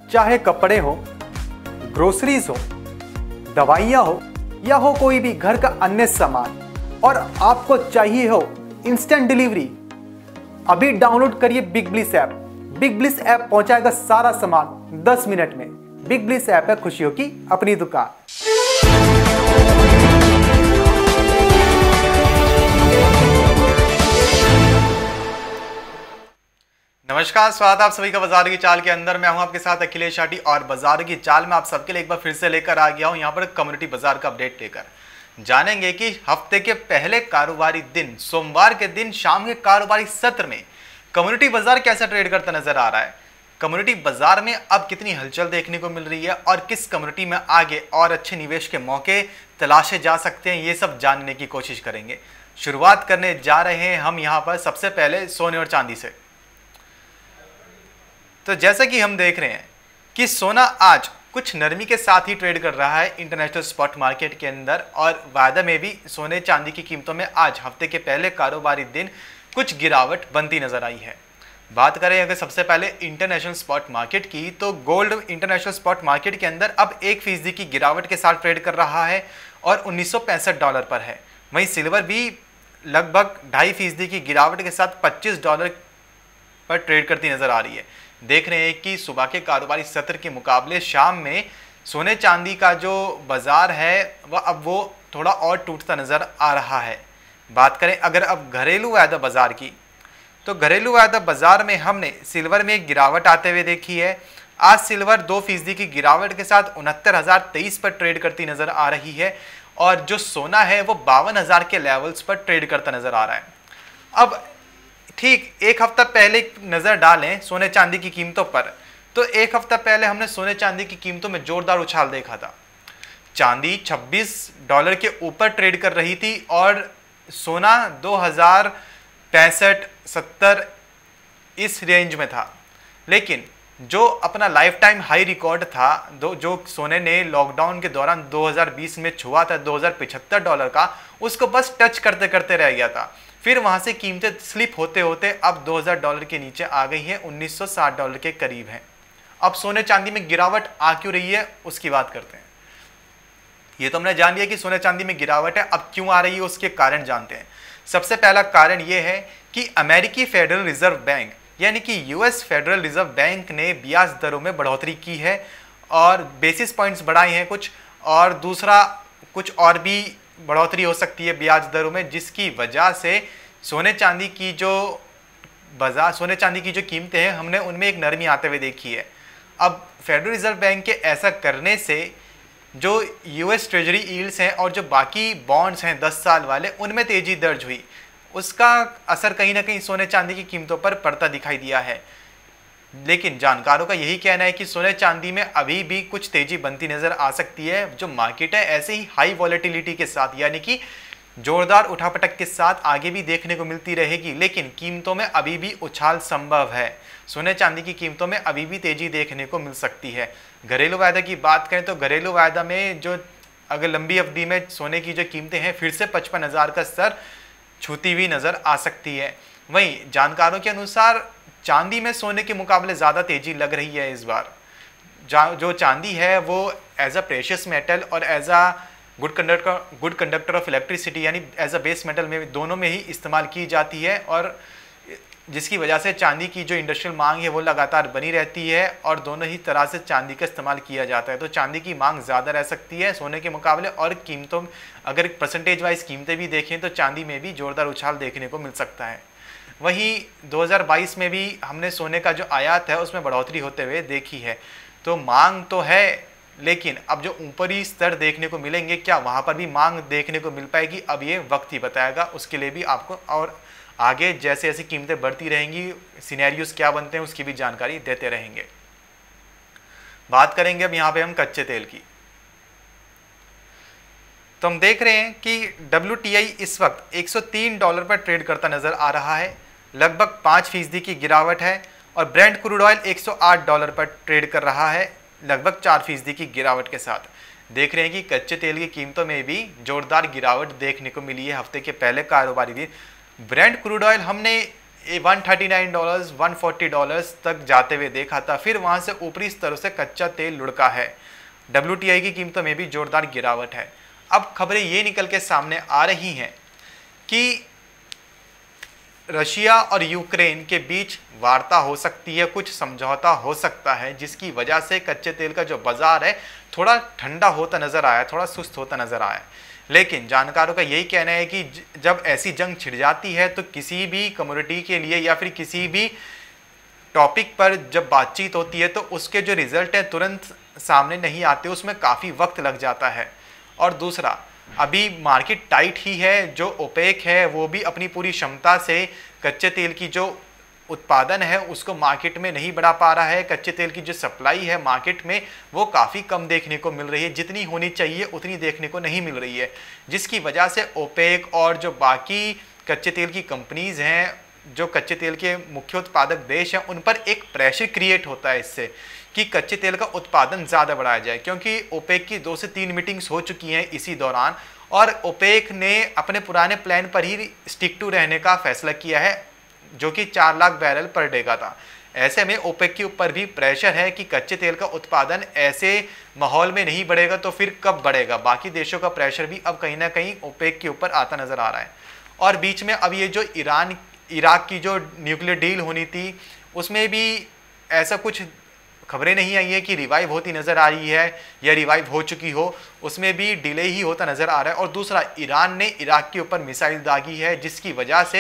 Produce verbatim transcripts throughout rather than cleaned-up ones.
चाहे कपड़े हो, ग्रोसरीज हो, दवाइयाँ हो या हो कोई भी घर का अन्य सामान, और आपको चाहिए हो इंस्टेंट डिलीवरी, अभी डाउनलोड करिए big bliss app. Big bliss app पहुंचाएगा सारा सामान दस मिनट में। बिग ब्लिस ऐप है खुशियों की अपनी दुकान। नमस्कार, स्वागत है आप सभी का बाजार की चाल के अंदर। मैं हूं आपके साथ अखिलेश आटी और बाजार की चाल में आप सबके लिए एक बार फिर से लेकर आ गया हूं यहां पर कम्युनिटी बाजार का अपडेट लेकर। जानेंगे कि हफ्ते के पहले कारोबारी दिन सोमवार के दिन शाम के कारोबारी सत्र में कम्युनिटी बाजार कैसा ट्रेड करता नजर आ रहा है, कम्युनिटी बाजार में अब कितनी हलचल देखने को मिल रही है और किस कम्युनिटी में आगे और अच्छे निवेश के मौके तलाशे जा सकते हैं, ये सब जानने की कोशिश करेंगे। शुरुआत करने जा रहे हैं हम यहाँ पर सबसे पहले सोने और चांदी से। तो जैसा कि हम देख रहे हैं कि सोना आज कुछ नरमी के साथ ही ट्रेड कर रहा है इंटरनेशनल स्पॉट मार्केट के अंदर, और वायदा में भी सोने चांदी की कीमतों में आज हफ्ते के पहले कारोबारी दिन कुछ गिरावट बनती नजर आई है। बात करें अगर सबसे पहले इंटरनेशनल स्पॉट मार्केट की, तो गोल्ड इंटरनेशनल स्पॉट मार्केट के अंदर अब एक फीसदी की गिरावट के साथ ट्रेड कर रहा है और उन्नीस सौ पैंसठ डॉलर पर है। वहीं सिल्वर भी लगभग ढाई फीसदी की गिरावट के साथ पच्चीस डॉलर पर ट्रेड करती नजर आ रही है। देख रहे हैं कि सुबह के कारोबारी सत्र के मुकाबले शाम में सोने चांदी का जो बाजार है वह अब वो थोड़ा और टूटता नजर आ रहा है। बात करें अगर अब घरेलू वायदा बाजार की, तो घरेलू वायदा बाजार में हमने सिल्वर में एक गिरावट आते हुए देखी है। आज सिल्वर दो फीसदी की गिरावट के साथ उनहत्तर हजार तेईस पर ट्रेड करती नजर आ रही है और जो सोना है वो बावन हजार के लेवल्स पर ट्रेड करता नजर आ रहा है। अब ठीक एक हफ्ता पहले नजर डालें सोने चांदी की कीमतों पर, तो एक हफ्ता पहले हमने सोने चांदी की कीमतों में जोरदार उछाल देखा था। चांदी छब्बीस डॉलर के ऊपर ट्रेड कर रही थी और सोना दो हजार पैंसठ सत्तर इस रेंज में था। लेकिन जो अपना लाइफ टाइम हाई रिकॉर्ड था दो जो सोने ने लॉकडाउन के दौरान दो हज़ार बीस में छुआ था दो हज़ार पचहत्तर डॉलर का, उसको बस टच करते करते रह गया था। फिर वहां से कीमतें स्लिप होते होते अब दो हज़ार डॉलर के नीचे आ गई है, उन्नीस सौ साठ डॉलर के करीब है। अब सोने चांदी में गिरावट आ क्यों रही है उसकी बात करते हैं। ये तो हमने जान लिया कि सोने चांदी में गिरावट है, अब क्यों आ रही है उसके कारण जानते हैं। सबसे पहला कारण यह है कि अमेरिकी फेडरल रिजर्व बैंक यानी कि यूएस फेडरल रिजर्व बैंक ने ब्याज दरों में बढ़ोतरी की है और बेसिस पॉइंट्स बढ़ाए हैं कुछ, और दूसरा कुछ और भी बढ़ोतरी हो सकती है ब्याज दरों में, जिसकी वजह से सोने चांदी की जो बाजार सोने चांदी की जो कीमतें हैं हमने उनमें एक नरमी आते हुए देखी है। अब फेडरल रिजर्व बैंक के ऐसा करने से जो यूएस ट्रेजरी यील्ड्स हैं और जो बाकी बॉन्ड्स हैं दस साल वाले उनमें तेजी दर्ज हुई, उसका असर कहीं ना कहीं सोने चांदी की कीमतों पर पड़ता दिखाई दिया है। लेकिन जानकारों का यही कहना है कि सोने चांदी में अभी भी कुछ तेजी बनती नजर आ सकती है। जो मार्केट है ऐसे ही हाई वॉलेटिलिटी के साथ यानी कि जोरदार उठापटक के साथ आगे भी देखने को मिलती रहेगी, लेकिन कीमतों में अभी भी उछाल संभव है। सोने चांदी की कीमतों में अभी भी तेजी देखने को मिल सकती है। घरेलू वायदा की बात करें तो घरेलू वायदा में जो अगर लंबी अवधि में सोने की जो कीमतें हैं फिर से पचपन हजार का स्तर छूती हुई नजर आ सकती है। वहीं जानकारों के अनुसार चांदी में सोने के मुकाबले ज़्यादा तेजी लग रही है इस बार। जो चांदी है वो एज अ प्रेशियस मेटल और as a good conductor good conductor of electricity यानी एज अ बेस मेटल में दोनों में ही इस्तेमाल की जाती है, और जिसकी वजह से चांदी की जो इंडस्ट्रियल मांग है वो लगातार बनी रहती है और दोनों ही तरह से चांदी का इस्तेमाल किया जाता है। तो चांदी की मांग ज़्यादा रह सकती है सोने के मुकाबले, और कीमतों अगर परसेंटेज वाइज कीमतें भी देखें तो चांदी में भी जोरदार उछाल देखने को मिल सकता है। वहीं दो हज़ार बाईस में भी हमने सोने का जो आयात है उसमें बढ़ोतरी होते हुए देखी है। तो मांग तो है, लेकिन अब जो ऊपरी स्तर देखने को मिलेंगे क्या वहाँ पर भी मांग देखने को मिल पाएगी, अब ये वक्त ही बताएगा। उसके लिए भी आपको और आगे जैसे जैसे कीमतें बढ़ती रहेंगी सिनेरियोज क्या बनते हैं उसकी भी जानकारी देते रहेंगे। बात करेंगे अब यहाँ पे हम कच्चे तेल की। तो हम देख रहे हैं कि डब्ल्यू टी आई इस वक्त एक सौ तीन डॉलर पर ट्रेड करता नजर आ रहा है, लगभग पाँच फीसदी की गिरावट है, और ब्रेंट क्रूड ऑयल एक सौ आठ डॉलर पर ट्रेड कर रहा है लगभग चार फीसदी की गिरावट के साथ। देख रहे हैं कि कच्चे तेल की कीमतों में भी जोरदार गिरावट देखने को मिली है हफ्ते के पहले कारोबारी दिन। ब्रेंट क्रूड ऑयल हमने one thirty nine dollars one forty dollars तक जाते हुए देखा था, फिर वहां से ऊपरी स्तरों से कच्चा तेल लुढ़का है। डब्ल्यू टी आई की कीमतों में भी जोरदार गिरावट है। अब खबरें ये निकल के सामने आ रही हैं कि रशिया और यूक्रेन के बीच वार्ता हो सकती है, कुछ समझौता हो सकता है, जिसकी वजह से कच्चे तेल का जो बाजार है थोड़ा ठंडा होता नजर आया, थोड़ा सुस्त होता नजर आया। लेकिन जानकारों का यही कहना है कि जब ऐसी जंग छिड़ जाती है तो किसी भी कम्युनिटी के लिए या फिर किसी भी टॉपिक पर जब बातचीत होती है तो उसके जो रिजल्ट हैं तुरंत सामने नहीं आते, उसमें काफ़ी वक्त लग जाता है। और दूसरा, अभी मार्केट टाइट ही है, जो ओपेक है वो भी अपनी पूरी क्षमता से कच्चे तेल की जो उत्पादन है उसको मार्केट में नहीं बढ़ा पा रहा है। कच्चे तेल की जो सप्लाई है मार्केट में वो काफ़ी कम देखने को मिल रही है, जितनी होनी चाहिए उतनी देखने को नहीं मिल रही है, जिसकी वजह से ओपेक और जो बाकी कच्चे तेल की कंपनीज हैं, जो कच्चे तेल के मुख्य उत्पादक देश हैं, उन पर एक प्रेशर क्रिएट होता है इससे कि कच्चे तेल का उत्पादन ज़्यादा बढ़ाया जाए। क्योंकि ओपेक की दो से तीन मीटिंग्स हो चुकी हैं इसी दौरान और ओपेक ने अपने पुराने प्लान पर ही स्टिक टू रहने का फैसला किया है, जो कि चार लाख बैरल पर डे का था। ऐसे में ओपेक के ऊपर भी प्रेशर है कि कच्चे तेल का उत्पादन ऐसे माहौल में नहीं बढ़ेगा तो फिर कब बढ़ेगा। बाकी देशों का प्रेशर भी अब कहीं ना कहीं ओपेक के ऊपर आता नजर आ रहा है। और बीच में अब ये जो ईरान इराक की जो न्यूक्लियर डील होनी थी उसमें भी ऐसा कुछ खबरें नहीं आई है कि रिवाइव होती नज़र आ रही है या रिवाइव हो चुकी हो, उसमें भी डिले ही होता नज़र आ रहा है। और दूसरा, ईरान ने इराक के ऊपर मिसाइल दागी है, जिसकी वजह से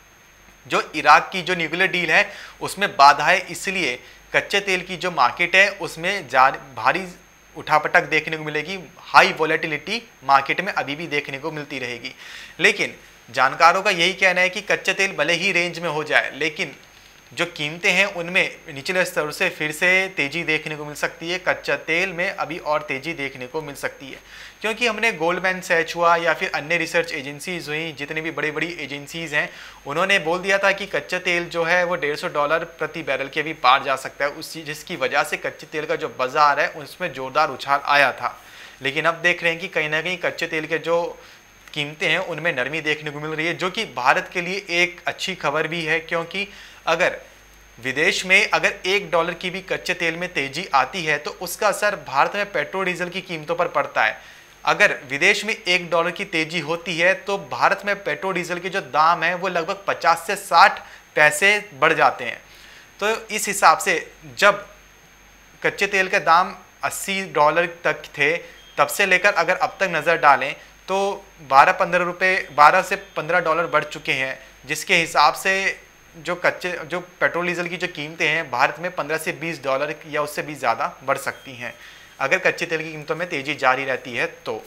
जो इराक की जो न्यूक्लियर डील है उसमें बाधा है, इसलिए कच्चे तेल की जो मार्केट है उसमें भारी उठापटक देखने को मिलेगी। हाई वॉलेटिलिटी मार्केट में अभी भी देखने को मिलती रहेगी। लेकिन जानकारों का यही कहना है कि कच्चे तेल भले ही रेंज में हो जाए, लेकिन जो कीमतें हैं उनमें निचले स्तर से फिर से तेज़ी देखने को मिल सकती है। कच्चा तेल में अभी और तेज़ी देखने को मिल सकती है, क्योंकि हमने गोल्डमैन सैच हुआ या फिर अन्य रिसर्च एजेंसीज हुई, जितनी भी बड़ी बड़ी एजेंसीज हैं, उन्होंने बोल दिया था कि कच्चा तेल जो है वो डेढ़ सौ डॉलर प्रति बैरल के भी पार जा सकता है, उसी जिसकी वजह से कच्चे तेल का जो बाजार है उसमें ज़ोरदार उछाल आया था। लेकिन अब देख रहे हैं कि कहीं ना कहीं कच्चे तेल के जो कीमतें हैं उनमें नरमी देखने को मिल रही है, जो कि भारत के लिए एक अच्छी खबर भी है। क्योंकि अगर विदेश में अगर एक डॉलर की भी कच्चे तेल में तेजी आती है तो उसका असर भारत में पेट्रोल डीजल की कीमतों पर पड़ता है। अगर विदेश में एक डॉलर की तेजी होती है तो भारत में पेट्रोल डीजल के जो दाम है वो लगभग पचास से साठ पैसे बढ़ जाते हैं। तो इस हिसाब से जब कच्चे तेल के दाम अस्सी डॉलर तक थे तब से लेकर अगर अब तक नज़र डालें तो बारह पंद्रह रुपये बारह से पंद्रह डॉलर बढ़ चुके हैं, जिसके हिसाब से जो कच्चे जो पेट्रोल डीजल की जो कीमतें हैं भारत में पंद्रह से बीस डॉलर या उससे भी ज़्यादा बढ़ सकती हैं अगर कच्चे तेल की कीमतों में तेज़ी जारी रहती है। तो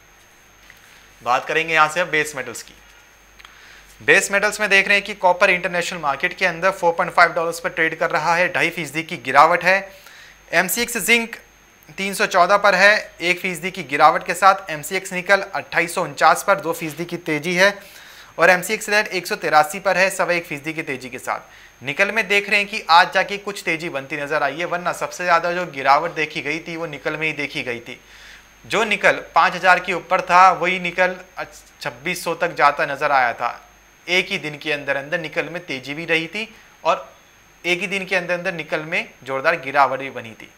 बात करेंगे यहाँ से बेस मेटल्स की। बेस मेटल्स में देख रहे हैं कि कॉपर इंटरनेशनल मार्केट के अंदर चार पॉइंट पाँच डॉलर्स पर ट्रेड कर रहा है, ढाई फीसदी की गिरावट है। एम सी एक्स जिंक तीन सौ चौदह पर है, एक फीसदी की गिरावट के साथ। एम सी एक्स निकल अट्ठाईस सौ उनचास पर दो फीसदी की तेजी है और एम सी एक्स लेड एक सौ तिरासी पर है, सवा एक फीसदी की तेजी के साथ। निकल में देख रहे हैं कि आज जाके कुछ तेजी बनती नजर आई है, वरना सबसे ज़्यादा जो गिरावट देखी गई थी वो निकल में ही देखी गई थी। जो निकल पाँच हज़ार के ऊपर था वही निकल छब्बीस सौ तक जाता नजर आया था। एक ही दिन के अंदर अंदर निकल में तेजी भी रही थी और एक ही दिन के अंदर अंदर निकल में जोरदार गिरावट भी बनी थी।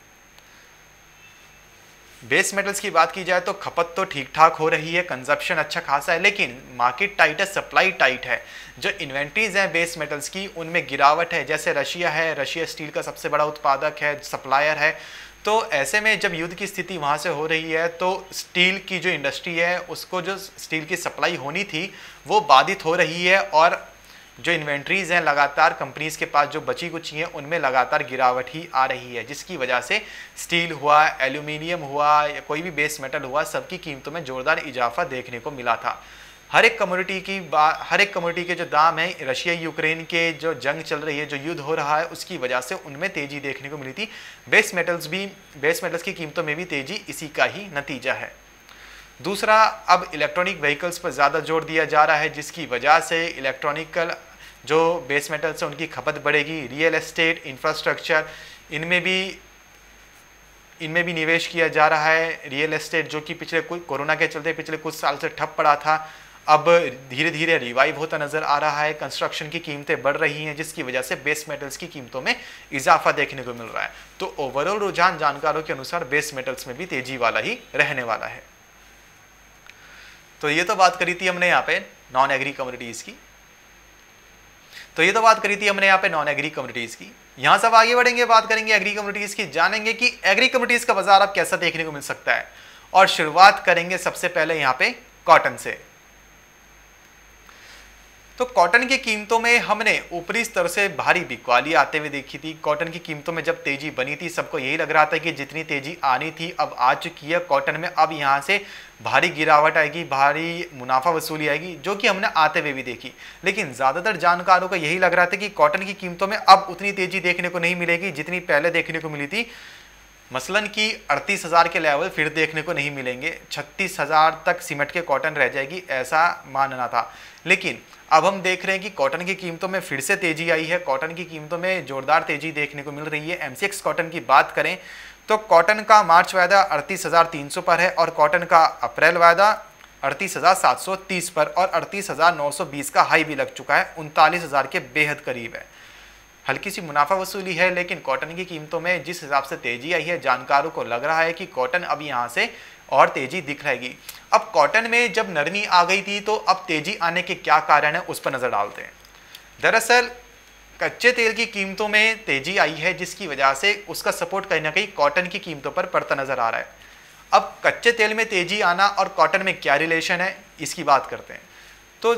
बेस मेटल्स की बात की जाए तो खपत तो ठीक ठाक हो रही है, कंजप्शन अच्छा खासा है, लेकिन मार्केट टाइट है, सप्लाई टाइट है। जो इन्वेंट्रीज हैं बेस मेटल्स की उनमें गिरावट है। जैसे रशिया है, रशिया स्टील का सबसे बड़ा उत्पादक है, सप्लायर है। तो ऐसे में जब युद्ध की स्थिति वहाँ से हो रही है तो स्टील की जो इंडस्ट्री है उसको जो स्टील की सप्लाई होनी थी वो बाधित हो रही है और जो इन्वेंट्रीज हैं लगातार कंपनीज के पास जो बची कुची हैं उनमें लगातार गिरावट ही आ रही है, जिसकी वजह से स्टील हुआ, एल्यूमिनियम हुआ या कोई भी बेस मेटल हुआ, सबकी कीमतों में जोरदार इजाफा देखने को मिला था। हर एक कमोडिटी की हर एक कमोडिटी के जो दाम है, रशिया यूक्रेन के जो जंग चल रही है, जो युद्ध हो रहा है, उसकी वजह से उनमें तेजी देखने को मिली थी। बेस मेटल्स भी बेस मेटल्स की कीमतों में भी तेजी इसी का ही नतीजा है। दूसरा, अब इलेक्ट्रॉनिक व्हीकल्स पर ज़्यादा जोर दिया जा रहा है, जिसकी वजह से इलेक्ट्रॉनिकल जो बेस मेटल्स है उनकी खपत बढ़ेगी। रियल एस्टेट, इंफ्रास्ट्रक्चर, इनमें भी इनमें भी निवेश किया जा रहा है। रियल एस्टेट जो कि पिछले कुछ कोरोना के चलते पिछले कुछ साल से ठप पड़ा था, अब धीरे धीरे रिवाइव होता नजर आ रहा है। कंस्ट्रक्शन की कीमतें बढ़ रही हैं, जिसकी वजह से बेस मेटल्स की कीमतों में इजाफा देखने को मिल रहा है। तो ओवरऑल रुझान जानकारों के अनुसार बेस मेटल्स में भी तेजी वाला ही रहने वाला है। तो ये तो बात करी थी हमने यहाँ पे नॉन एग्री कम्युनिटीज की तो ये तो बात करी थी हमने यहाँ पे नॉन एग्री कम्युनिटीज की। यहां से आगे बढ़ेंगे, बात करेंगे एग्री कम्युनिटीज की, जानेंगे कि एग्री कम्युनिटीज का बाजार अब कैसा देखने को मिल सकता है। और शुरुआत करेंगे सबसे पहले यहाँ पे कॉटन से। तो कॉटन की कीमतों में हमने ऊपरी स्तर से भारी बिकवाली आते हुए देखी थी। कॉटन की कीमतों में जब तेजी बनी थी, सबको यही लग रहा था कि जितनी तेजी आनी थी अब आ चुकी है कॉटन में, अब यहाँ से भारी गिरावट आएगी, भारी मुनाफा वसूली आएगी, जो कि हमने आते हुए भी देखी। लेकिन ज़्यादातर जानकारों को यही लग रहा था कि कॉटन की कीमतों में अब उतनी तेजी देखने को नहीं मिलेगी जितनी पहले देखने को मिली थी। मसलन कि अड़तीस हज़ार के लेवल फिर देखने को नहीं मिलेंगे, छत्तीस हज़ार तक सिमट के कॉटन रह जाएगी, ऐसा मानना था। लेकिन अब हम देख रहे हैं कि कॉटन की कीमतों में फिर से तेजी आई है, कॉटन की कीमतों में जोरदार तेजी देखने को मिल रही है। एमसीएक्स कॉटन की बात करें तो कॉटन का मार्च वायदा अड़तीस हज़ार तीन सौ पर है और कॉटन का अप्रैल वायदा अड़तीस हज़ार सात सौ तीस पर और अड़तीस हज़ार नौ सौ बीस का हाई भी लग चुका है, उनतालीस हज़ार के बेहद करीब है। हल्की सी मुनाफा वसूली है, लेकिन कॉटन की कीमतों में जिस हिसाब से तेजी आई है, जानकारों को लग रहा है कि कॉटन अब यहाँ से और तेजी दिख रहेगी। अब कॉटन में जब नरमी आ गई थी तो अब तेजी आने के क्या कारण है उस पर नजर डालते हैं। दरअसल कच्चे तेल की कीमतों में तेजी आई है, जिसकी वजह से उसका सपोर्ट कहीं ना कहीं कॉटन की कीमतों पर पड़ता नजर आ रहा है। अब कच्चे तेल में तेजी आना और कॉटन में क्या रिलेशन है, इसकी बात करते हैं। तो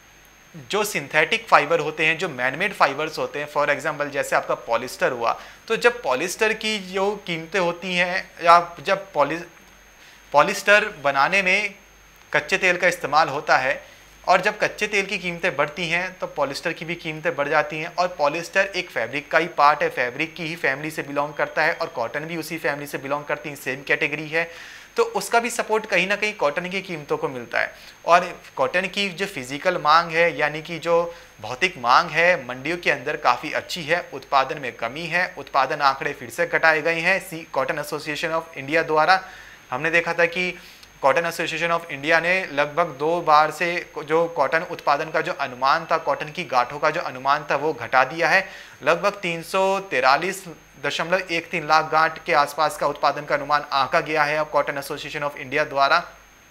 जो सिंथेटिक फाइबर होते हैं, जो मैनमेड फाइबर्स होते हैं, फॉर एग्जांपल जैसे आपका पॉलिस्टर हुआ, तो जब पॉलिस्टर की जो कीमतें होती हैं या जब पॉलि पॉलिस्टर बनाने में कच्चे तेल का इस्तेमाल होता है और जब कच्चे तेल की कीमतें बढ़ती हैं तो पॉलिस्टर की भी कीमतें बढ़ जाती हैं। और पॉलिस्टर एक फैब्रिक का ही पार्ट है, फैब्रिक की ही फैमिली से बिलोंग करता है और कॉटन भी उसी फैमिली से बिलोंग करती है, सेम कैटेगरी है। तो उसका भी सपोर्ट कहीं ना कहीं कॉटन की कीमतों को मिलता है। और कॉटन की जो फिजिकल मांग है, यानी कि जो भौतिक मांग है, मंडियों के अंदर काफ़ी अच्छी है, उत्पादन में कमी है। उत्पादन आंकड़े फिर से घटाए गए हैं सी कॉटन एसोसिएशन ऑफ इंडिया द्वारा। हमने देखा था कि कॉटन एसोसिएशन ऑफ इंडिया ने लगभग दो बार से जो कॉटन उत्पादन का जो अनुमान था, कॉटन की गांठों का जो अनुमान था, वो घटा दिया है। लगभग तीन सौ तिरालीस दशमलव एक तीन लाख गांठ के आसपास का उत्पादन का अनुमान आंका गया है अब कॉटन एसोसिएशन ऑफ इंडिया द्वारा।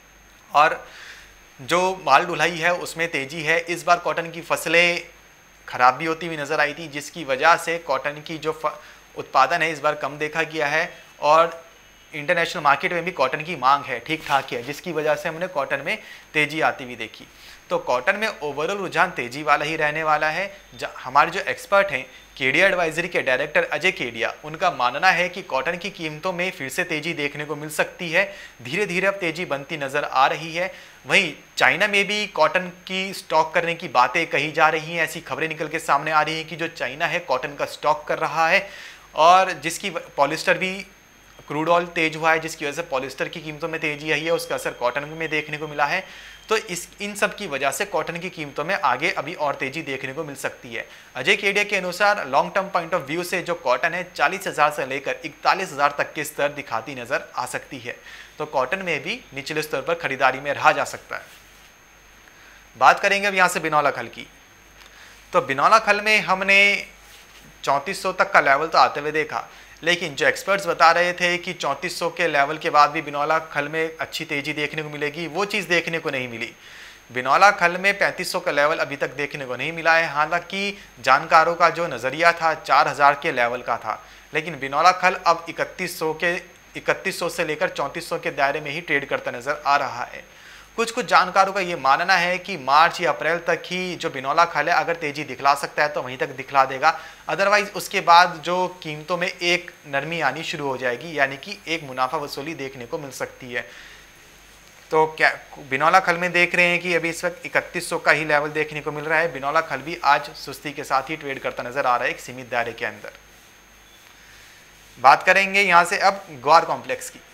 और जो माल ढुलाई है उसमें तेजी है। इस बार कॉटन की फसलें खराब भी होती हुई नजर आई थी, जिसकी वजह से कॉटन की जो उत्पादन है इस बार कम देखा गया है। और इंटरनेशनल मार्केट में भी कॉटन की मांग है, ठीक ठाक है, जिसकी वजह से हमने कॉटन में तेजी आती हुई देखी। तो कॉटन में ओवरऑल रुझान तेजी वाला ही रहने वाला है। हमारे जो एक्सपर्ट हैं, केडिया एडवाइजरी के डायरेक्टर अजय केडिया, उनका मानना है कि कॉटन की कीमतों में फिर से तेजी देखने को मिल सकती है। धीरे धीरे अब तेजी बनती नजर आ रही है। वहीं चाइना में भी कॉटन की स्टॉक करने की बातें कही जा रही हैं, ऐसी खबरें निकल के सामने आ रही हैं कि जो चाइना है कॉटन का स्टॉक कर रहा है और जिसकी पॉलिस्टर भी क्रूड ऑयल तेज हुआ है, जिसकी वजह से पॉलिस्टर की कीमतों में तेजी आई है, उसका असर कॉटन में देखने को मिला है। तो इस इन सब की वजह से कॉटन की कीमतों में आगे अभी और तेजी देखने को मिल सकती है। अजय केडिया के अनुसार long term point of view से जो कॉटन है चालीस हज़ार से लेकर इकतालीस हज़ार तक के स्तर दिखाती नजर आ सकती है। तो कॉटन में भी निचले स्तर पर खरीदारी में रहा जा सकता है। बात करेंगे अब यहाँ से बिनौला खल की। तो बिनौला खल में हमने चौंतीस सौ तक का लेवल तो आते हुए देखा, लेकिन जो एक्सपर्ट्स बता रहे थे कि चौंतीस सौ के लेवल के बाद भी बिनौला खल में अच्छी तेजी देखने को मिलेगी, वो चीज़ देखने को नहीं मिली। बिनौला खल में पैंतीस सौ का लेवल अभी तक देखने को नहीं मिला है। हालांकि जानकारों का जो नज़रिया था चार हज़ार के लेवल का था, लेकिन बिनौला खल अब इकतीस सौ के इकतीस सौ से लेकर चौंतीस सौ के दायरे में ही ट्रेड करता नज़र आ रहा है। कुछ कुछ जानकारों का ये मानना है कि मार्च या अप्रैल तक ही जो बिनौला खल है अगर तेजी दिखला सकता है तो वहीं तक दिखला देगा, अदरवाइज उसके बाद जो कीमतों में एक नरमी आनी शुरू हो जाएगी, यानी कि एक मुनाफा वसूली देखने को मिल सकती है। तो क्या बिनौला खल में देख रहे हैं कि अभी इस वक्त इकतीस सौ का ही लेवल देखने को मिल रहा है। बिनौला खल भी आज सुस्ती के साथ ही ट्रेड करता नजर आ रहा है एक सीमित दायरे के अंदर। बात करेंगे यहाँ से अब ग्वार कॉम्प्लेक्स की।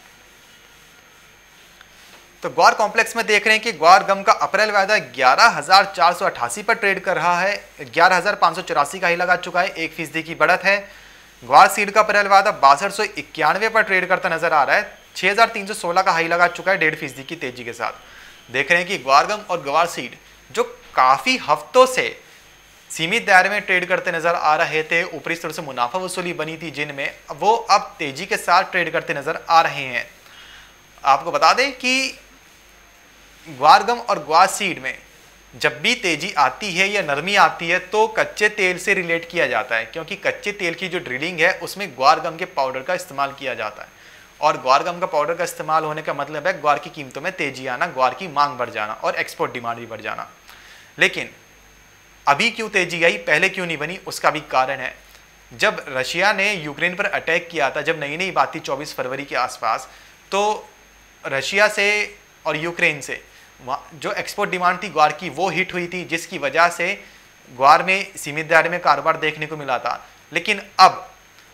तो ग्वार कॉम्प्लेक्स में देख रहे हैं कि ग्वार गम का अप्रैल वायदा ग्यारह हज़ार चार सौ अट्ठासी पर ट्रेड कर रहा है, ग्यारह हज़ार पाँच सौ चौरासी का ही लगा चुका है, एक फीसदी की बढ़त है। ग्वार सीड का अप्रैल वायदा बासठ सौ इक्यानवे पर ट्रेड करता नजर आ रहा है, छह हज़ार तीन सौ सोलह का हाई लगा चुका है, डेढ़ फीसदी की तेजी के साथ। देख रहे हैं कि ग्वार गम और ग्वार सीड जो काफ़ी हफ्तों से सीमित दायरे में ट्रेड करते नजर आ रहे थे, ऊपरी स्तर से मुनाफा वसूली बनी थी जिनमें, वो अब तेजी के साथ ट्रेड करते नजर आ रहे हैं। आपको बता दें कि ग्वार गम और ग्वार सीड में जब भी तेजी आती है या नरमी आती है तो कच्चे तेल से रिलेट किया जाता है, क्योंकि कच्चे तेल की जो ड्रिलिंग है उसमें ग्वार गम के पाउडर का इस्तेमाल किया जाता है, और ग्वार गम का पाउडर का इस्तेमाल होने का मतलब है ग्वार की कीमतों में तेजी आना, ग्वार की मांग बढ़ जाना और एक्सपोर्ट डिमांड भी बढ़ जाना। लेकिन अभी क्यों तेजी आई, पहले क्यों नहीं बनी, उसका भी कारण है। जब रशिया ने यूक्रेन पर अटैक किया था, जब नई नई बात थी चौबीस फरवरी के आसपास, तो रशिया से और यूक्रेन से जो एक्सपोर्ट डिमांड थी ग्वार की वो हिट हुई थी, जिसकी वजह से ग्वार में सीमित दायरे में कारोबार देखने को मिला था। लेकिन अब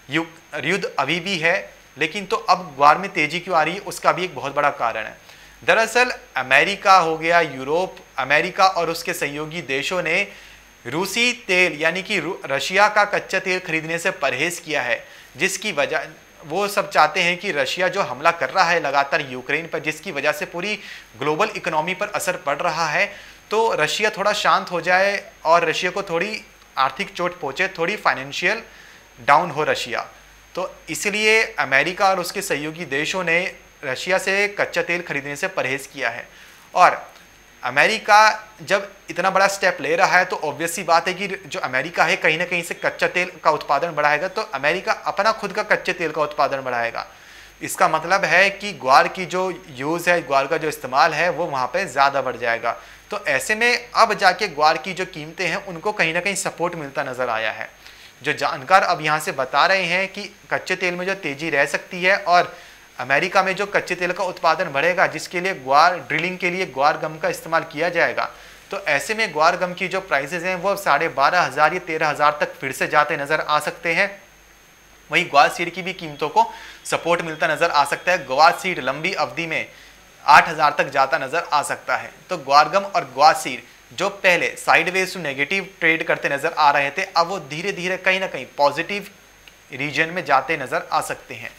युद्ध अभी भी है, लेकिन तो अब ग्वार में तेजी क्यों आ रही है उसका भी एक बहुत बड़ा कारण है। दरअसल अमेरिका हो गया, यूरोप, अमेरिका और उसके सहयोगी देशों ने रूसी तेल यानी कि रशिया का कच्चा तेल खरीदने से परहेज किया है, जिसकी वजह वो सब चाहते हैं कि रशिया जो हमला कर रहा है लगातार यूक्रेन पर, जिसकी वजह से पूरी ग्लोबल इकोनॉमी पर असर पड़ रहा है, तो रशिया थोड़ा शांत हो जाए और रशिया को थोड़ी आर्थिक चोट पहुंचे, थोड़ी फाइनेंशियल डाउन हो रशिया। तो इसलिए अमेरिका और उसके सहयोगी देशों ने रशिया से कच्चा तेल खरीदने से परहेज किया है। और अमेरिका जब इतना बड़ा स्टेप ले रहा है तो ऑब्वियस सी बात है कि जो अमेरिका है कहीं ना कहीं से कच्चा तेल का उत्पादन बढ़ाएगा, तो अमेरिका अपना खुद का कच्चे तेल का उत्पादन बढ़ाएगा। इसका मतलब है कि ग्वार की जो यूज़ है, ग्वार का जो इस्तेमाल है वो वहाँ पे ज़्यादा बढ़ जाएगा। तो ऐसे में अब जाके ग्वार की जो कीमतें हैं उनको कहीं ना कहीं सपोर्ट मिलता नज़र आया है। जो जानकार अब यहाँ से बता रहे हैं कि कच्चे तेल में जो तेज़ी रह सकती है और अमेरिका में जो कच्चे तेल का उत्पादन बढ़ेगा, जिसके लिए ग्वार ड्रिलिंग के लिए ग्वार गम का इस्तेमाल किया जाएगा, तो ऐसे में ग्वार गम की जो प्राइसेस हैं वो साढ़े बारह हज़ार या तेरह हज़ार तक फिर से जाते नज़र आ सकते हैं। वहीं ग्वार सीड की भी कीमतों को सपोर्ट मिलता नज़र आ सकता है। ग्वार सीड लंबी अवधि में आठ हज़ार तक जाता नज़र आ सकता है। तो ग्वार गम और ग्वार सीड जो पहले साइडवेज टू नेगेटिव ट्रेड करते नज़र आ रहे थे, अब वो धीरे धीरे कहीं ना कहीं पॉजिटिव रीजन में जाते नज़र आ सकते हैं।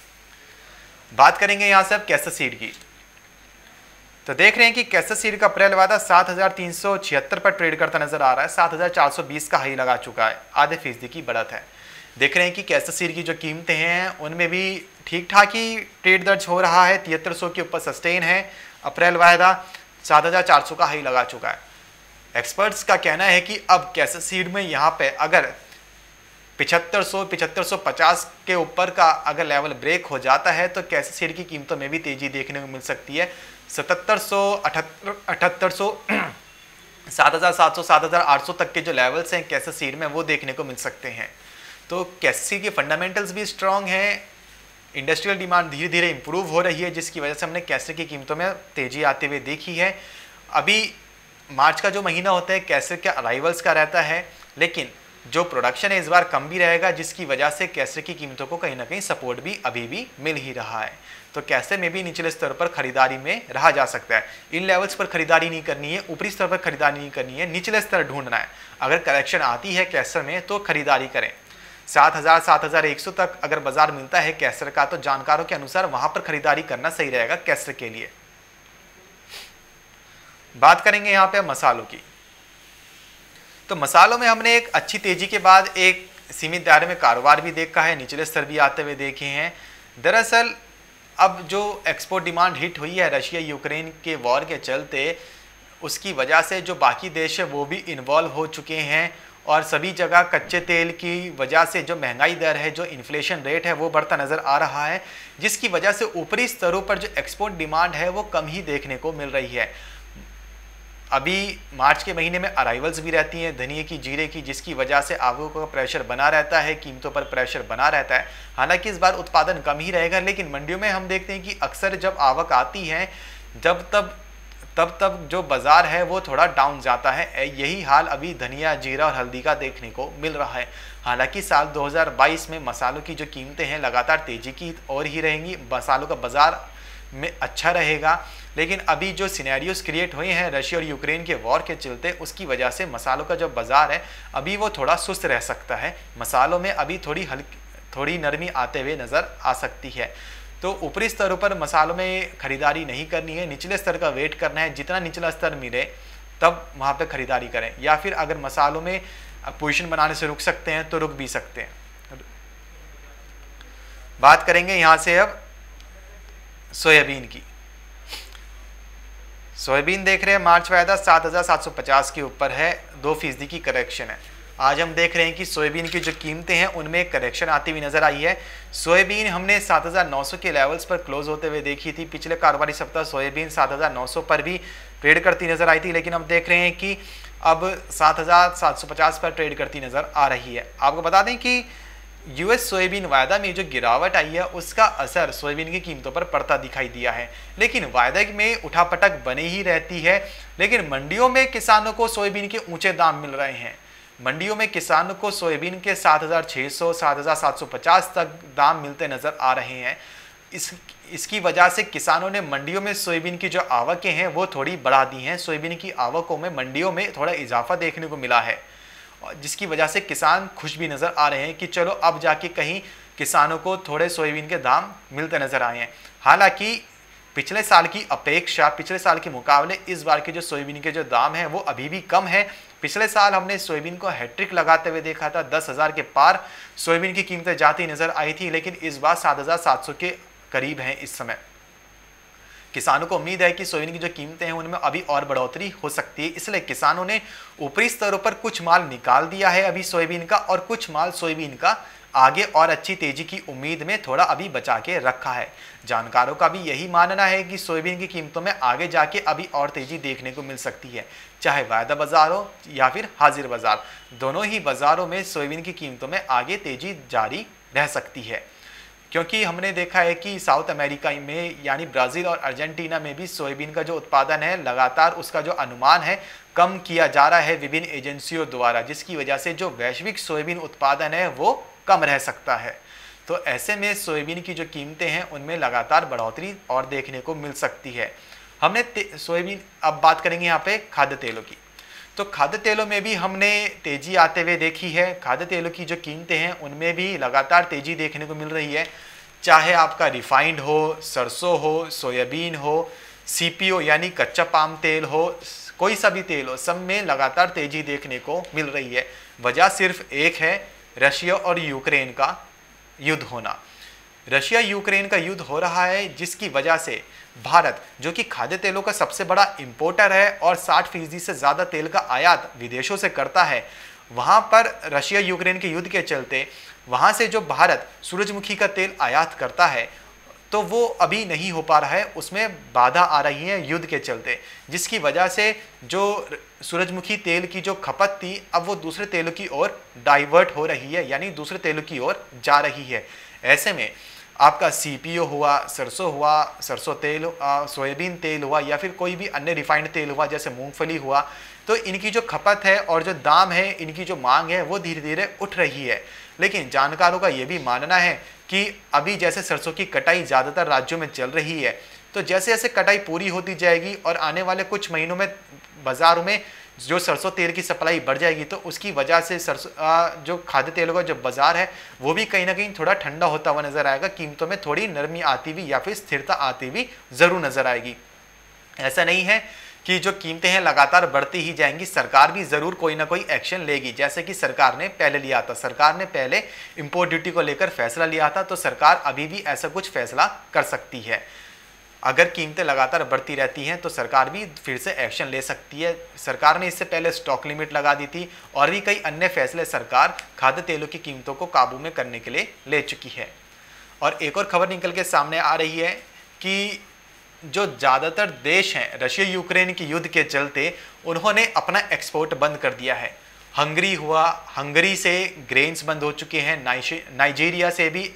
बात करेंगे यहाँ से अब कैसर सीड की। तो देख रहे हैं कि कैसर सीड का अप्रैल वादा सात हज़ार तीन सौ छिहत्तर पर ट्रेड करता नजर आ रहा है। सात हज़ार चार सौ बीस का हाई लगा चुका है, आधे फीसदी की बढ़त है। देख रहे हैं कि कैसर सीड की जो कीमतें हैं उनमें भी ठीक ठाक ही ट्रेड दर्ज हो रहा है, तिहत्तर सौ के ऊपर सस्टेन है। अप्रैल वायदा सात हज़ार चार सौ का हाई लगा चुका है। एक्सपर्ट्स का कहना है कि अब कैसर सीड में यहाँ पे अगर पिछहत्तर सौ पिछहत्तर सौ पचास के ऊपर का अगर लेवल ब्रेक हो जाता है तो कैसर सीड की कीमतों में भी तेजी देखने को मिल सकती है। सतहत्तर सौ अठहत्तर अठहत्तर सौ सात हज़ार सात सौ सात हज़ार आठ सौ तक के जो लेवल्स हैं कैसर सीड में वो देखने को मिल सकते हैं। तो कैसर सीड के फंडामेंटल्स भी स्ट्रांग हैं, इंडस्ट्रियल डिमांड धीरे धीरे इंप्रूव हो रही है, जिसकी वजह से हमने कैसर की कीमतों में तेजी आते हुए देखी है। अभी मार्च का जो महीना होता है कैसर के अराइवल्स का रहता है, लेकिन जो प्रोडक्शन है इस बार कम भी रहेगा, जिसकी वजह से कैसर की कीमतों को कहीं ना कहीं सपोर्ट भी अभी भी मिल ही रहा है। तो कैसर में भी निचले स्तर पर खरीदारी में रहा जा सकता है। इन लेवल्स पर खरीदारी नहीं करनी है, ऊपरी स्तर पर खरीदारी नहीं करनी है, निचले स्तर ढूंढना है। अगर करेक्शन आती है कैसर में तो खरीदारी करें। सात हज़ार सात हज़ार एक सौ तक अगर बाजार मिलता है कैसर का तो जानकारों के अनुसार वहां पर खरीदारी करना सही रहेगा कैसर के लिए। बात करेंगे यहाँ पे मसालों की। तो मसालों में हमने एक अच्छी तेजी के बाद एक सीमित दायरे में कारोबार भी देखा है, निचले स्तर भी आते हुए देखे हैं। दरअसल अब जो एक्सपोर्ट डिमांड हिट हुई है रशिया यूक्रेन के वॉर के चलते, उसकी वजह से जो बाकी देश है वो भी इन्वॉल्व हो चुके हैं और सभी जगह कच्चे तेल की वजह से जो महंगाई दर है, जो इन्फ्लेशन रेट है वो बढ़ता नज़र आ रहा है, जिसकी वजह से ऊपरी स्तरों पर जो एक्सपोर्ट डिमांड है वो कम ही देखने को मिल रही है। अभी मार्च के महीने में अराइवल्स भी रहती हैं धनिये की, जीरे की, जिसकी वजह से आवकों का प्रेशर बना रहता है, कीमतों पर प्रेशर बना रहता है। हालांकि इस बार उत्पादन कम ही रहेगा, लेकिन मंडियों में हम देखते हैं कि अक्सर जब आवक आती है जब तब तब तब जो बाजार है वो थोड़ा डाउन जाता है। यही हाल अभी धनिया, जीरा और हल्दी का देखने को मिल रहा है। हालांकि साल दो हज़ार बाईस में मसालों की जो कीमतें हैं लगातार तेजी की ओर ही रहेंगी, मसालों का बाजार में अच्छा रहेगा। लेकिन अभी जो सिनेरियोस क्रिएट हुए हैं रशिया और यूक्रेन के वॉर के चलते, उसकी वजह से मसालों का जो बाजार है अभी वो थोड़ा सुस्त रह सकता है। मसालों में अभी थोड़ी हल्की थोड़ी नरमी आते हुए नज़र आ सकती है। तो ऊपरी स्तरों पर मसालों में खरीदारी नहीं करनी है, निचले स्तर का वेट करना है, जितना निचला स्तर मिले तब वहाँ पे खरीदारी करें, या फिर अगर मसालों में पोजीशन बनाने से रुक सकते हैं तो रुक भी सकते हैं। बात करेंगे यहाँ से अब सोयाबीन की। सोयाबीन देख रहे हैं मार्च वायदा सात हज़ार सात सौ पचास के ऊपर है, दो फीसदी की करेक्शन है। आज हम देख रहे हैं कि सोयाबीन की जो कीमतें हैं उनमें एक करेक्शन आती हुई नजर आई है। सोयाबीन हमने सात हज़ार नौ सौ के लेवल्स पर क्लोज होते हुए देखी थी। पिछले कारोबारी सप्ताह सोयाबीन सात हज़ार नौ सौ पर भी ट्रेड करती नजर आई थी, लेकिन हम देख रहे हैं कि अब सात हज़ार सात सौ पचास पर ट्रेड करती नजर आ रही है। आपको बता दें कि यूएस सोयाबीन वायदा में जो गिरावट आई है उसका असर सोयाबीन की कीमतों पर पड़ता दिखाई दिया है, लेकिन वायदा में उठापटक बनी ही रहती है। लेकिन मंडियों में किसानों को सोयाबीन के ऊंचे दाम मिल रहे हैं। मंडियों में किसानों को सोयाबीन के सात हज़ार छह सौ, सात हज़ार सात सौ पचास तक दाम मिलते नजर आ रहे हैं। इस इसकी वजह से किसानों ने मंडियों में सोयाबीन की जो आवकें हैं वो थोड़ी बढ़ा दी हैं। सोयाबीन की आवकों में मंडियों में थोड़ा इजाफा देखने को मिला है, जिसकी वजह से किसान खुश भी नज़र आ रहे हैं कि चलो अब जाके कहीं किसानों को थोड़े सोयाबीन के दाम मिलते नज़र आए हैं। हालांकि पिछले साल की अपेक्षा, पिछले साल के मुकाबले इस बार के जो सोयाबीन के जो दाम हैं वो अभी भी कम है। पिछले साल हमने सोयाबीन को हैट्रिक लगाते हुए देखा था, दस हज़ार के पार सोयाबीन की कीमतें जाती नज़र आई थी, लेकिन इस बार सात हज़ार सात सौ के करीब हैं इस समय। किसानों को उम्मीद है कि सोयाबीन की जो कीमतें हैं उनमें अभी और बढ़ोतरी हो सकती है, इसलिए किसानों ने ऊपरी स्तरों पर कुछ माल निकाल दिया है अभी सोयाबीन का, और कुछ माल सोयाबीन का आगे और अच्छी तेजी की उम्मीद में थोड़ा अभी बचा के रखा है। जानकारों का भी यही मानना है कि सोयाबीन की कीमतों में आगे जाके अभी और तेजी देखने को मिल सकती है, चाहे वायदा बाजार हो या फिर हाजिर बाजार, दोनों ही बाजारों में सोयाबीन की कीमतों में आगे तेजी जारी रह सकती है। क्योंकि हमने देखा है कि साउथ अमेरिका में यानी ब्राज़ील और अर्जेंटीना में भी सोयाबीन का जो उत्पादन है लगातार उसका जो अनुमान है कम किया जा रहा है विभिन्न एजेंसियों द्वारा, जिसकी वजह से जो वैश्विक सोयाबीन उत्पादन है वो कम रह सकता है। तो ऐसे में सोयाबीन की जो कीमतें हैं उनमें लगातार बढ़ोतरी और देखने को मिल सकती है। हमने सोयाबीन, अब बात करेंगे यहाँ पे खाद्य तेलों की। तो खाद्य तेलों में भी हमने तेजी आते हुए देखी है। खाद्य तेलों की जो कीमतें हैं उनमें भी लगातार तेजी देखने को मिल रही है, चाहे आपका रिफाइंड हो, सरसों हो, सोयाबीन हो, सीपीओ यानी कच्चा पाम तेल हो, कोई सा भी तेल हो, सब में लगातार तेजी देखने को मिल रही है। वजह सिर्फ एक है, रशिया और यूक्रेन का युद्ध होना। रशिया यूक्रेन का युद्ध हो रहा है, जिसकी वजह से भारत, जो कि खाद्य तेलों का सबसे बड़ा इंपोर्टर है और साठ फीसदी से ज़्यादा तेल का आयात विदेशों से करता है, वहाँ पर रशिया यूक्रेन के युद्ध के चलते वहाँ से जो भारत सूरजमुखी का तेल आयात करता है तो वो अभी नहीं हो पा रहा है, उसमें बाधा आ रही है युद्ध के चलते, जिसकी वजह से जो सूरजमुखी तेल की जो खपत थी अब वो दूसरे तेलों की ओर डाइवर्ट हो रही है, यानी दूसरे तेलों की ओर जा रही है। ऐसे में आपका सीपीओ हुआ, सरसों हुआ, सरसों तेल, सोयाबीन तेल हुआ या फिर कोई भी अन्य रिफाइंड तेल हुआ जैसे मूंगफली हुआ, तो इनकी जो खपत है और जो दाम है, इनकी जो मांग है वो धीरे धीरे उठ रही है। लेकिन जानकारों का ये भी मानना है कि अभी जैसे सरसों की कटाई ज़्यादातर राज्यों में चल रही है, तो जैसे जैसे कटाई पूरी होती जाएगी और आने वाले कुछ महीनों में बाज़ारों में जो सरसों तेल की सप्लाई बढ़ जाएगी, तो उसकी वजह से सरसों जो खाद्य तेलों का जो बाज़ार है वो भी कहीं ना कहीं थोड़ा ठंडा होता हुआ नज़र आएगा, कीमतों में थोड़ी नरमी आती हुई या फिर स्थिरता आती हुई ज़रूर नज़र आएगी। ऐसा नहीं है कि जो कीमतें हैं लगातार बढ़ती ही जाएंगी, सरकार भी ज़रूर कोई ना कोई एक्शन लेगी, जैसे कि सरकार ने पहले लिया था। सरकार ने पहले इंपोर्ट ड्यूटी को लेकर फैसला लिया था, तो सरकार अभी भी ऐसा कुछ फैसला कर सकती है। अगर कीमतें लगातार बढ़ती रहती हैं तो सरकार भी फिर से एक्शन ले सकती है। सरकार ने इससे पहले स्टॉक लिमिट लगा दी थी और भी कई अन्य फैसले सरकार खाद्य तेलों की कीमतों को काबू में करने के लिए ले चुकी है। और एक और खबर निकल के सामने आ रही है कि जो ज़्यादातर देश हैं रशिया यूक्रेन के युद्ध के चलते उन्होंने अपना एक्सपोर्ट बंद कर दिया है। हंगरी हुआ, हंगरी से ग्रेन्स बंद हो चुके हैं, नाइजीरिया से भी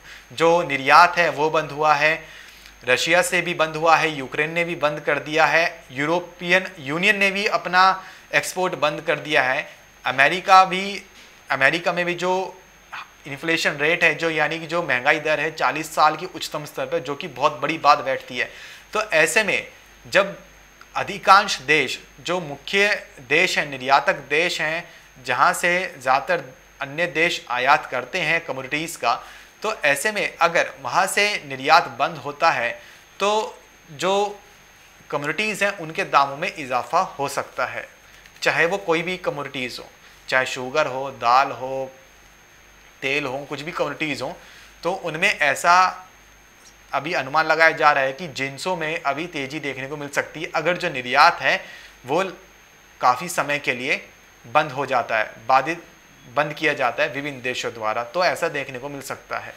जो निर्यात है वो बंद हुआ है, रशिया से भी बंद हुआ है, यूक्रेन ने भी बंद कर दिया है, यूरोपियन यूनियन ने भी अपना एक्सपोर्ट बंद कर दिया है। अमेरिका भी अमेरिका में भी जो इन्फ्लेशन रेट है, जो यानी कि जो महंगाई दर है चालीस साल की उच्चतम स्तर पर, जो कि बहुत बड़ी बात बैठती है। तो ऐसे में जब अधिकांश देश जो मुख्य देश हैं, निर्यातक देश हैं, जहाँ से ज़्यादातर अन्य देश आयात करते हैं कमोडिटीज़ का, तो ऐसे में अगर वहाँ से निर्यात बंद होता है तो जो कमोडिटीज़ हैं उनके दामों में इजाफा हो सकता है, चाहे वो कोई भी कमोडिटीज़ हो, चाहे शुगर हो, दाल हो, तेल हो, कुछ भी कमोडिटीज़ हो, तो उनमें ऐसा अभी अनुमान लगाया जा रहा है कि जिनसों में अभी तेज़ी देखने को मिल सकती है अगर जो निर्यात है वो काफ़ी समय के लिए बंद हो जाता है, बाधित बंद किया जाता है विभिन्न देशों द्वारा, तो ऐसा देखने को मिल सकता है।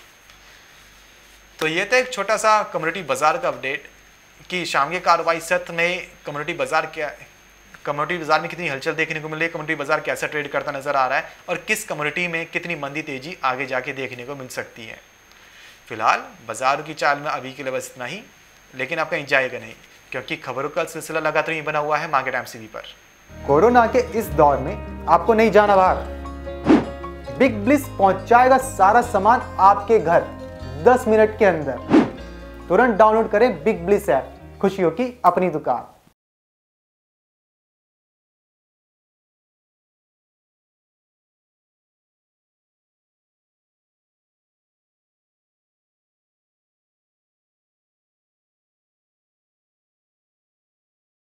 तो ये था एक छोटा सा कमोडिटी बाजार का अपडेट कि शाम के कारोबारी सत्र में कमोडिटी बाजार क्या कमोडिटी बाजार में कितनी हलचल देखने को मिल रही है, कमोडिटी बाजार कैसा ट्रेड करता नजर आ रहा है और किस कमोडिटी में कितनी मंदी तेजी आगे जाके देखने को मिल सकती है। फिलहाल बाजारों की चाल में अभी के लिए बस इतना ही, लेकिन आप कहीं जाएगा नहीं क्योंकि खबरों का सिलसिला लगातार ही बना हुआ है मार्केट एमसीवी पर। कोरोना के इस दौर में आपको नहीं जाना बाहर, बिग ब्लिस पहुंचाएगा सारा सामान आपके घर दस मिनट के अंदर। तुरंत डाउनलोड करें बिग ब्लिस ऐप, खुशियों की अपनी दुकान।